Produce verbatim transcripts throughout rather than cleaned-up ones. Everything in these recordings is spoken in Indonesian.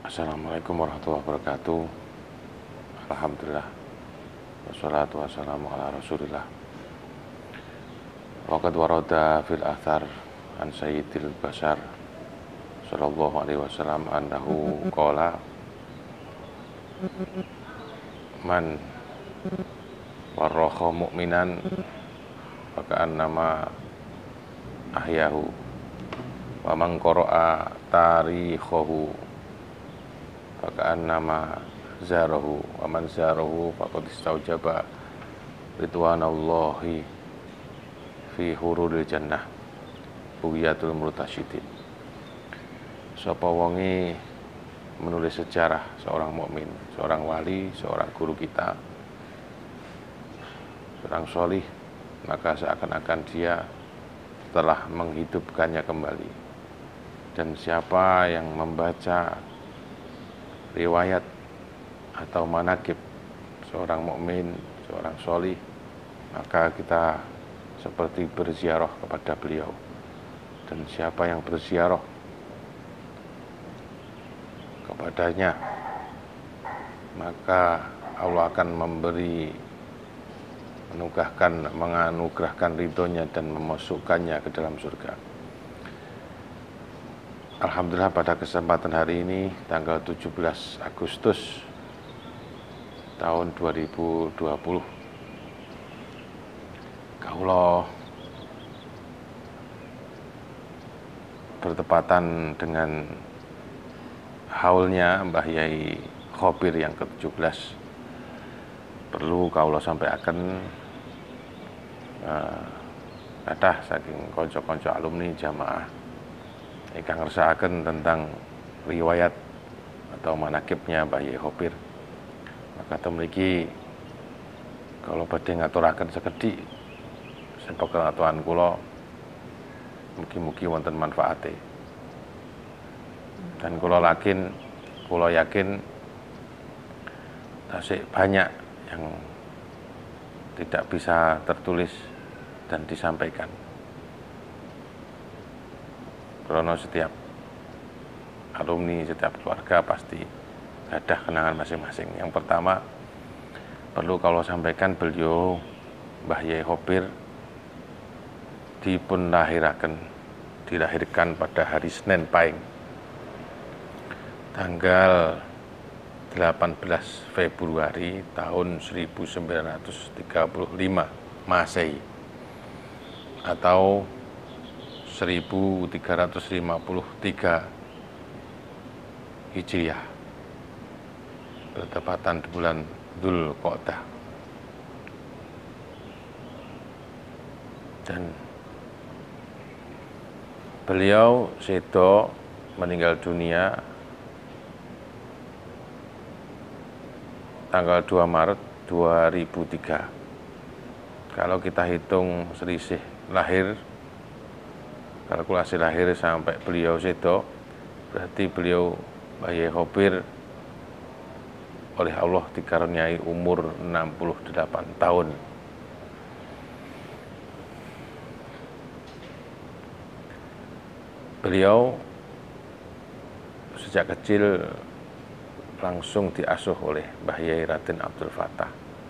Assalamualaikum warahmatullahi wabarakatuh. Alhamdulillah. Wassalatu wassalamu ala rasulillah. Waqad warada fil athar an sayyidil bashar sallallahu alaihi wasallam annahu qala man warraha mu'minan faka'annama ahyahu wa man qara'a tarikhahu faka'annama zarahu wa man zarahu faqad istaujaba ridwanallahi fi hururil jannah bugiyatul murtasyidin. Sapa wonge menulis sejarah seorang mukmin, seorang wali, seorang guru kita, seorang solih, maka seakan-akan dia telah menghidupkannya kembali. Dan siapa yang membaca riwayat atau manakib seorang mukmin, seorang solih, maka kita seperti berziarah kepada beliau. Dan siapa yang berziarah kepadanya, maka Allah akan memberi, menugahkan, menganugerahkan ridhonya dan memasukkannya ke dalam surga. Alhamdulillah, pada kesempatan hari ini tanggal tujuh belas Agustus tahun dua ribu dua puluh, kaula bertepatan dengan haulnya Mbah Yai Khobir yang ke tujuh belas. Perlu kaula sampaikan uh, kathah saking kanca-kanca alumni jamaah ingkang ngersakaken tentang riwayat atau manakibnya Mbah Yai Khobir. Maka temriki kalau badhe ngaturaken sekedhik sepekatan kula, mugi-mugi wonten manfaate. Dan kula yakin, kula yakin tasik banyak yang tidak bisa tertulis dan disampaikan. Karena setiap alumni, setiap keluarga pasti ada kenangan masing-masing. Yang pertama, perlu kalau sampaikan, beliau Mbah Yai Khobir dipun lahiraken, dilahirkan pada hari Senin Pahing, tanggal delapan belas Februari tahun seribu sembilan ratus tiga puluh lima Masehi atau seribu tiga ratus lima puluh tiga Hijriah, bertepatan di bulan Dzulqa'dah. Dan beliau sedo meninggal dunia tanggal dua Maret dua ribu tiga. Kalau kita hitung selisih lahir, kalkulasi lahir sampai beliau sedo, berarti beliau Mbah Yai Khobir oleh Allah dikaruniai umur enam puluh delapan tahun. Beliau sejak kecil langsung diasuh oleh Mbah Yai Raden Abdul Fattah.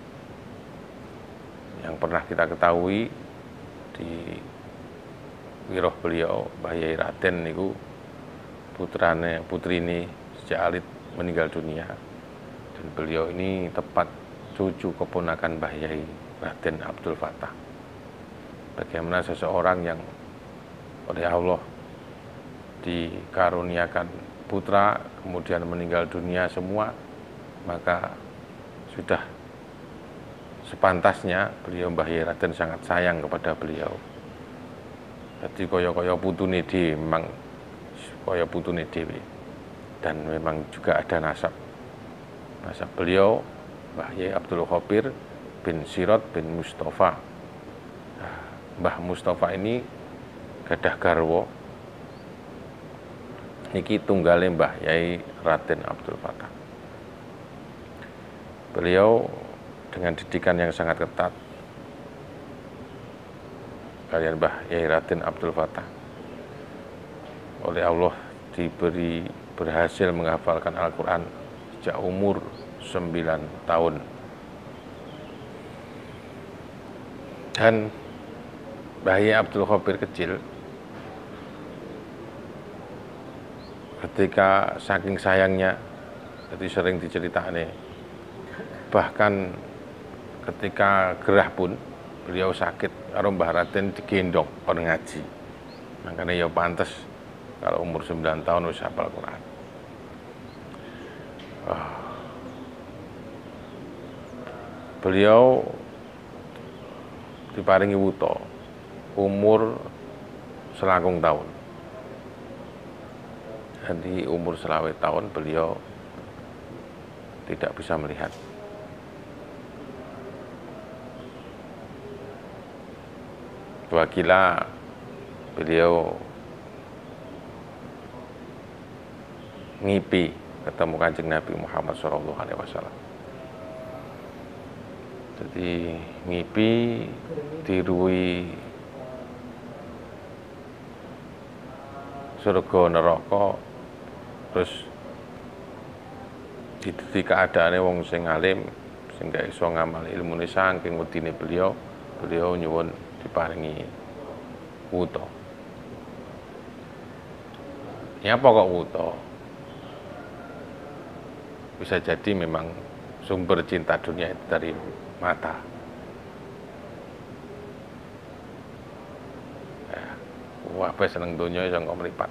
Yang pernah kita ketahui di wiroh beliau, Mbah Yai Raden niku putrane putrine sejak alit meninggal dunia, dan beliau ini tepat cucu keponakan Mbah Yai Raden Abdul Fattah. Bagaimana seseorang yang oleh Allah dikaruniakan putra kemudian meninggal dunia semua, maka sudah sepantasnya beliau Mbah Yai Raden sangat sayang kepada beliau. Jadi kaya-kaya putune dhewe, memang kaya putune dhewe, dan memang juga ada nasab. Nasab beliau Mbah Yai Abdul Khobir bin Sirot bin Mustafa. Mbah Mustafa ini gadah garwa niki tunggale Mbah Yai Raden Abdul Fattah. Beliau dengan didikan yang sangat ketat kalian Mbah Yai Raden Abdul Fattah oleh Allah diberi berhasil menghafalkan Al-Quran sejak umur sembilan tahun. Dan bayi Abdul Khabir kecil, ketika saking sayangnya, jadi sering diceritakan, bahkan ketika gerah pun beliau sakit karo Mbah Raden digendong kon ngaji. Makanya ya pantes kalau umur sembilan tahun wis hafal Quran. Oh. Beliau diparingi wuto umur selangkung tahun. Jadi umur selawe tahun beliau tidak bisa melihat. Wakila beliau ngipi ketemu Kanjeng Nabi Muhammad shallallahu alaihi wasallam. Jadi ngipi dirui surga neraka, terus di keadaannya wong sing alim sing gak iso ngamal ilmune saking wedine beliau, beliau nyuwun diparingi wuto. Ya pokok wuto. Bisa jadi memang sumber cinta dunia itu dari mata. Ya, wah, apa seneng dunia yang kok melipat.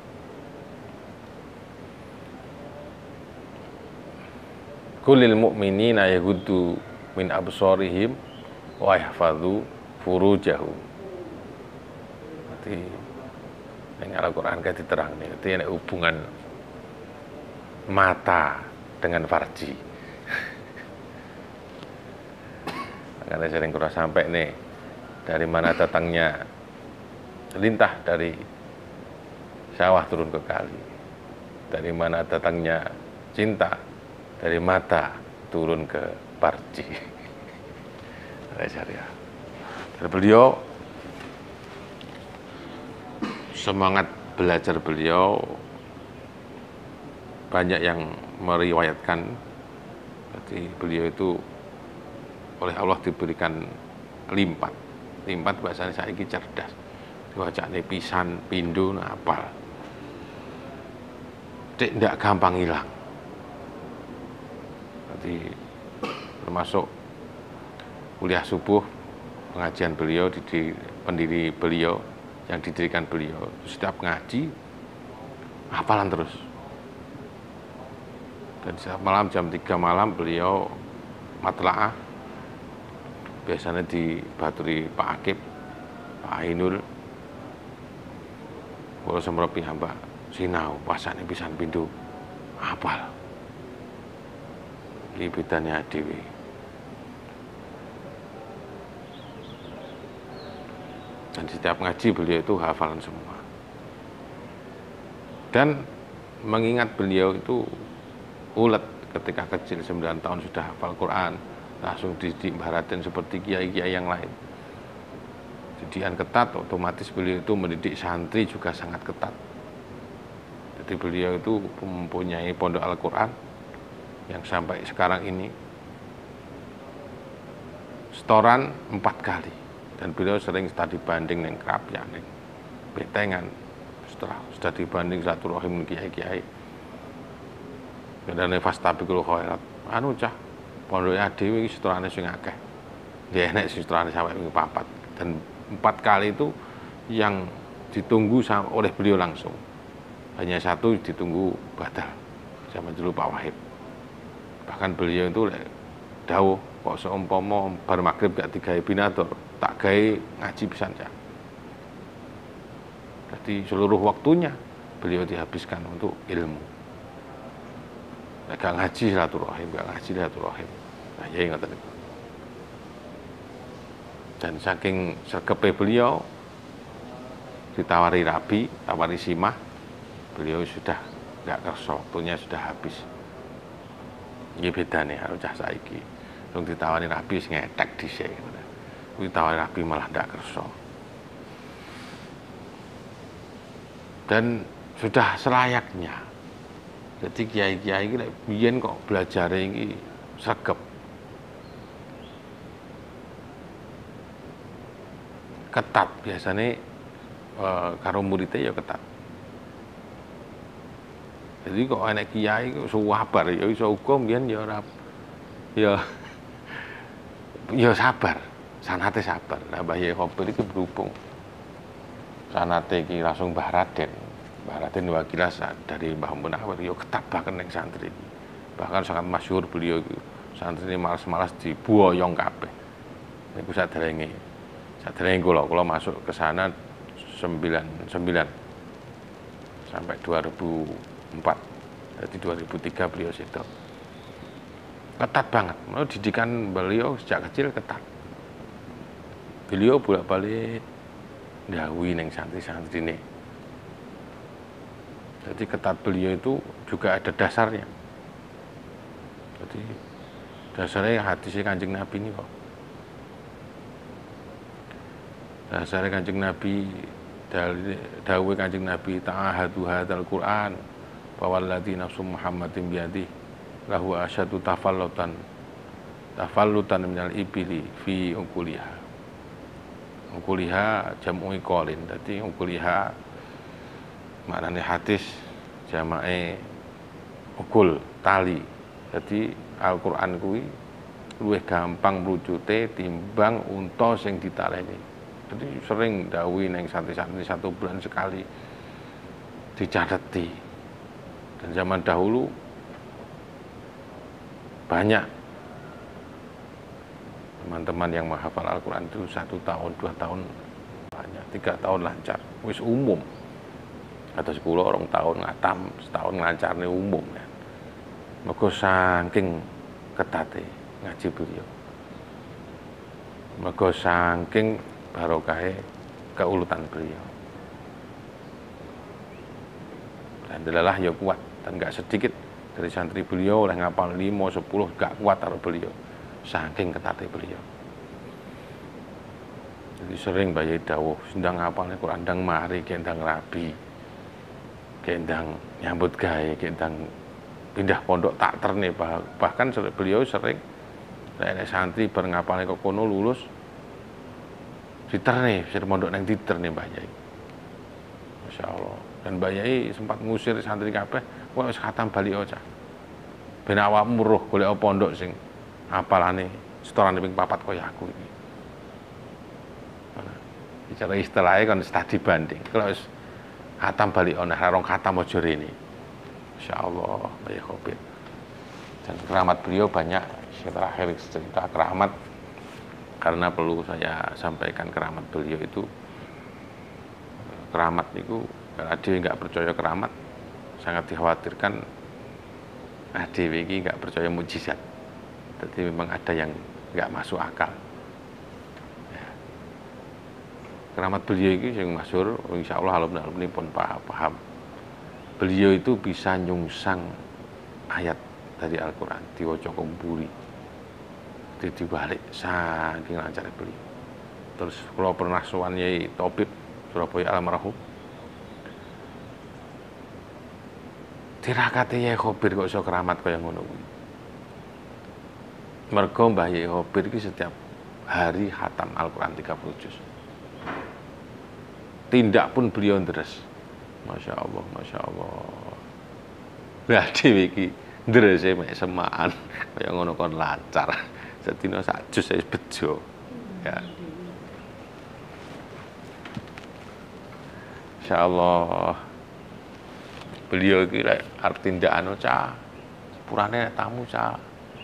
Kulil mu'minina yaghuddu min absarihim wa yahfadzu furujahum. Jadi yang Al-Quran kan diterang nih, itu yang hubungan mata dengan farji. Makanya sering kurang sampai nih, dari mana datangnya lintah dari sawah turun ke kali, dari mana datangnya cinta dari mata turun ke farji. Dan beliau, semangat belajar beliau banyak yang meriwayatkan, jadi beliau itu oleh Allah diberikan limpat. Limpat bahasanya saiki cerdas, diwacane pisan pindho apal, dek ndak gampang hilang. Jadi termasuk kuliah subuh pengajian beliau, di, di pendiri beliau yang didirikan beliau, setiap ngaji hafalan terus. Dan setiap malam jam tiga malam beliau matlaah, biasanya dibaturi Pak Akib, Pak Ainul, kalau semropi hamba sinau pasane pisan pindho hafal libitannya dewi. Dan setiap ngaji beliau itu hafalan semua. Dan mengingat beliau itu ulet ketika kecil, sembilan tahun sudah hafal Quran, langsung dididik Mbah Raden seperti kiai-kiai yang lain. Didikan ketat, otomatis beliau itu mendidik santri juga sangat ketat. Jadi beliau itu mempunyai pondok Al-Quran yang sampai sekarang ini setoran empat kali. Dan beliau sering studi banding neng Krapyak, neng Betengan, setelah sudah dibanding satu rohim kiai-kiai. Dan nefas tabikul khairat, anu cah, pondoknya dewi setorane sing akeh, dia enek setorane sampai minggu papat. Dan empat kali itu yang ditunggu oleh beliau langsung, hanya satu ditunggu batal zaman dulu Pak Wahid. Bahkan beliau itu dawuh, kok seumpama bar magrib gak digawe binatur, tak gawe ngaji pisan ya. Jadi seluruh waktunya beliau dihabiskan untuk ilmu. Nah, gak ngaji silaturahim, gak ngaji silaturahim. Nah, ya ingat itu. Dan saking sergepe beliau, ditawari rabi, tawari simah, beliau sudah gak kerso, waktunya sudah habis. Ini beda nih, harus cah saiki. Dong ditawari rabi, ngetek dhisik. Ditawari rabi malah gak kerso. Dan sudah selayaknya Jadi kiai-kiai iki lek biyen kok belajare iki sregep. Ketat biasanya eh, karo muridnya ya ketat. Jadi kok enek kiai kok sabar ya iso uga mbiyen ya ora ya ya sabar, sanate sabar. Nah Mbah Yai Khober iki berhubung sanate iki langsung Mbah Raden. Mbah Raden wakil dari Mbah Munawir ya ketat banget ning santri iki. Bahkan sangat masyhur beliau iki. Santri ini malas-malas dibuoyong kabeh. Niku saderenge saderenge kula kula masuk ke sana sembilan puluh sembilan sampai dua ribu empat. Jadi dua ribu tiga beliau situ. Ketat banget. Mau didikan beliau sejak kecil ketat. Beliau bolak-balik ndhawuhi ning santri-santrine. Jadi ketat beliau itu juga ada dasarnya. Jadi dasarnya hadisnya Kanjeng Nabi ini kok. Dasarnya Kanjeng Nabi dawuh Kanjeng Nabi ta'ahadu hadzal Qur'an fawalladzi nafsu Muhammadin biyadihi lahu asyadu tafallutan tafallutan minal ibili fi uquliha. Uquliha jam'u iqalin. Dadi uquliha maknane hadis jamae ukul tali. Jadi Al-Qur'an kuwi luwih gampang mrucute timbang unta sing ditaleni. Jadi sering dawuhi neng santri-santri satu bulan sekali dicateti. Dan zaman dahulu banyak teman-teman yang menghafal Al-Quran itu satu tahun, dua tahun banyak, tiga tahun lancar, wis umum. Atau sepuluh orang tahun ngatam, setahun lancar ini umum ya. Maka saking ketate ngaji beliau. Maka saking barokahe keuletan beliau. Dan delalah ya kuat dan gak sedikit dari santri beliau oleh ngapal lima, sepuluh gak kuat karo beliau. Saking ketate beliau. Jadi sering Mbah Yai dawuh, sendang ngapalne Quran ndang mari gendang rabi. Gendang nyambut gawe, gendang pindah pondok tak terne. Bahkan beliau sering nek santri bar ngapalne kok kono lulus diterne, sir mondok nang diterne Mbah Yai. Masya Allah. Dan Mbah Yai sempat ngusir santri kabeh, kok wis khatam bali aja. Ben awakmu roh golek pondok sing apalane setorane ping papat kaya aku iki. Nah, bicara istilahnya kan studi banding. Kalau wis khatam bali ana rong khatam aja rene. Masya Allah, Mbah Yai Khober. Dan keramat beliau banyak. Yang terakhir cerita keramat, karena perlu saya sampaikan keramat beliau itu, keramat itu kalau ada yang nggak percaya keramat sangat dikhawatirkan ada yang nggak percaya mujizat. Jadi memang ada yang nggak masuk akal ya. Keramat beliau itu yang masyhur, insya Allah alumni-alumni pun paham. Beliau itu bisa nyungsang ayat dari Al-Quran diwaca kumburi dibalik saking lancar beliau. Terus kalau pernah sowan Yai Tobib Surabaya almarhum, tirakate Yai Khober kok iso keramat kaya ngono kuwi. Mergo Mbah Yai Khober iki setiap hari khatam Al-Quran tiga puluh juz. Tindak pun beliau ndres. Masya Allah, Masya Allah. Lah dhewe iki ndrese mek semaan kaya ngono kon lancar. Sedina sak jus wis bejo. Ya. Insyaallah beliau iki lek arep tindakane cah. Sepurane tamu cah.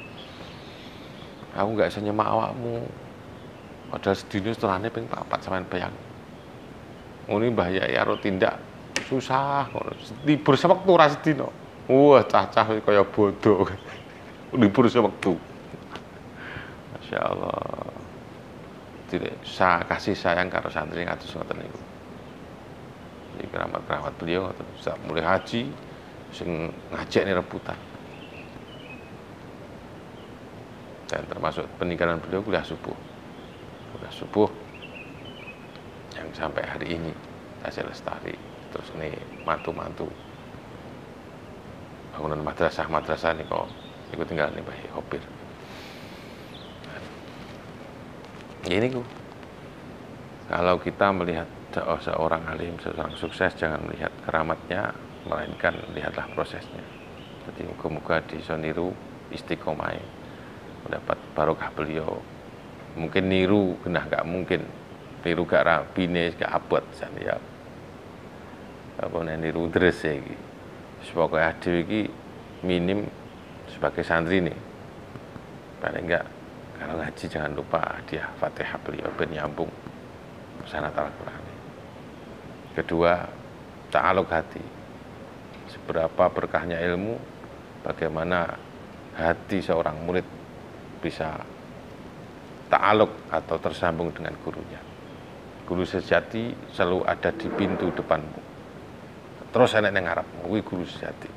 Aku enggak bisa nyemak awakmu. Padahal sedina setelahane ping papat sampean bayang. Ngene Mbah Yai karo tindak susah ngono. Libur sewektu ora sedina. Wah, cah-cah kaya bodoh. Libur sewektu. Masya Allah. Tidak saya kasih sayang karo santri ngatus ngoten niku. Jadi keramat-keramat beliau ngoten. Mulai haji sing ngajekne rebutan. Dan termasuk peninggalan beliau kuliah subuh. Kuliah subuh yang sampai hari ini masih lestari. Terus ini mantu-mantu bangunan madrasah-madrasah ini kok ikut tinggal nih Mbah Khobir. Ini ku, kalau kita melihat seorang alim, seorang sukses, jangan melihat keramatnya, melainkan lihatlah prosesnya. Jadi moga-moga di soniru istiqomah, mendapat barokah beliau. Mungkin niru genah gak mungkin, niru gak rabine gak abot jan ya. Apa niru dres ya iki. Sebagai adewe iki minim sebagai santri nih. Paling enggak kalau ngaji jangan lupa hadiah Fatihah beliau ben nyambung sanad Al-Qur'an. Kedua, ta'aluk hati. Seberapa berkahnya ilmu, bagaimana hati seorang murid bisa ta'aluk atau tersambung dengan gurunya. Guru sejati selalu ada di pintu depanmu. Terus enek ning ngarepmu, kuwi guru sejati.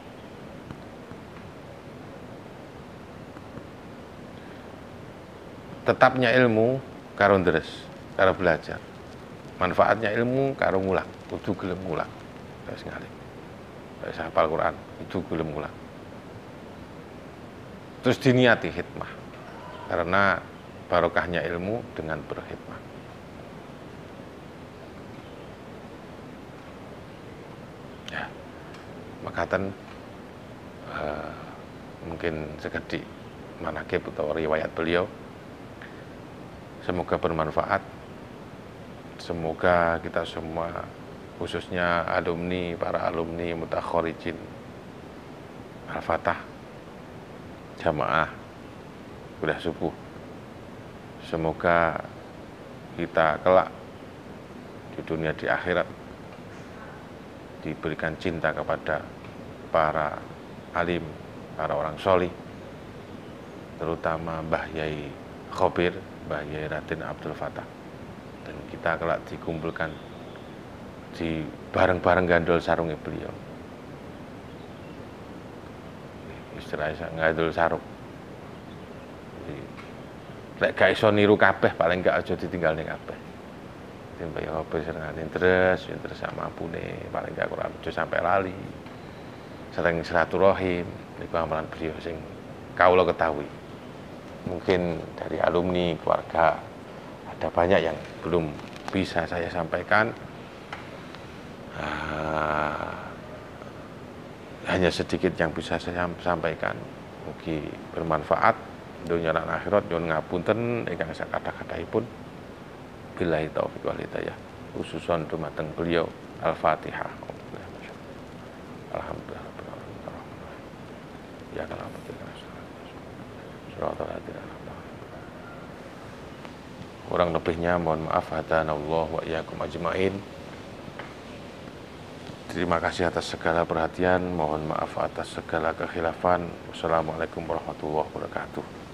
Tetapnya ilmu karo ndres, karo belajar. Manfaatnya ilmu karo ngulang, kudu gelem ngulang. Wis ngalih. Wis hafal Quran, kudu gelem ngulang. Terus diniati hikmah. Karena barokahnya ilmu dengan berkhidmah. Ya. Makatan uh, mungkin sekedhik manakib atau riwayat beliau. Semoga bermanfaat. Semoga kita semua, khususnya alumni, para alumni mutakharijin Al-Fatah, jamaah udah subuh. Semoga kita kelak di dunia di akhirat diberikan cinta kepada para alim, para orang solih, terutama Mbah Yai Khobir, Mbah Yai Raden Abdul Fatah. Dan kita kelak dikumpulkan di bareng-bareng gandol sarungnya beliau. Istilahnya ngandol sarung. Lek gak iso niru kabeh, paling gak aja ditinggal ning kabeh. Mbah Yai Khobir senengane terus, terus sama ampune, paling gak ora aja sampai lali. Sering silaturahim, niku amalan beliau sing kawula ketahui. Mungkin dari alumni, keluarga, ada banyak yang belum bisa saya sampaikan. Uh, hanya sedikit yang bisa saya sampaikan. Mugi bermanfaat dunya lan akhirat. Nyuwun ngapunten ingkang sakatha-kathahipun. Billahi taufik wal hidayah. Khususon dumateng beliau. Al-Fatihah. Alhamdulillah. Ya kalau kurang lebihnya mohon maaf. Hadanallah wa iyyakum ajmain. Terima kasih atas segala perhatian, mohon maaf atas segala kekhilafan. Wassalamualaikum warahmatullahi wabarakatuh.